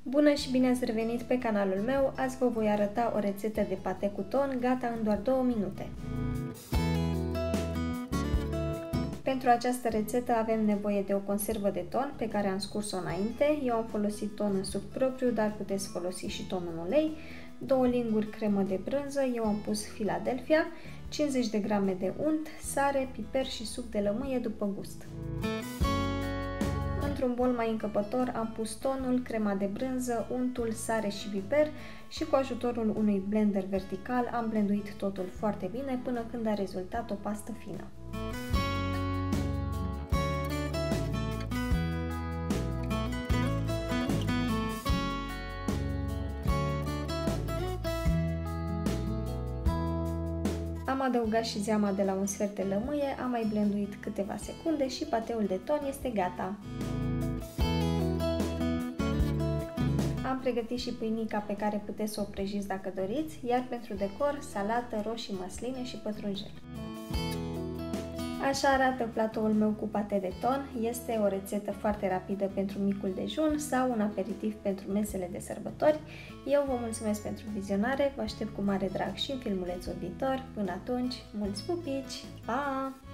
Bună și bine ați revenit pe canalul meu! Azi vă voi arăta o rețetă de pate cu ton, gata în doar 2 minute. Pentru această rețetă avem nevoie de o conservă de ton pe care am scurs-o înainte. Eu am folosit ton în suc propriu, dar puteți folosi și ton în ulei. 2 linguri cremă de brânză, eu am pus Philadelphia, 50 de grame de unt, sare, piper și suc de lămâie după gust. Într-un bol mai încăpător am pus tonul, crema de brânză, untul, sare și piper și cu ajutorul unui blender vertical am blenduit totul foarte bine până când a rezultat o pastă fină. Am adăugat și zeama de la un sfert de lămâie, am mai blenduit câteva secunde și pateul de ton este gata. Am pregătit și pâinica pe care puteți să o prăjiți dacă doriți, iar pentru decor, salată, roșii măsline și pătrunjel. Așa arată platoul meu cu pate de ton. Este o rețetă foarte rapidă pentru micul dejun sau un aperitiv pentru mesele de sărbători. Eu vă mulțumesc pentru vizionare, vă aștept cu mare drag și în filmulețul viitor. Până atunci, mulți pupici! Pa!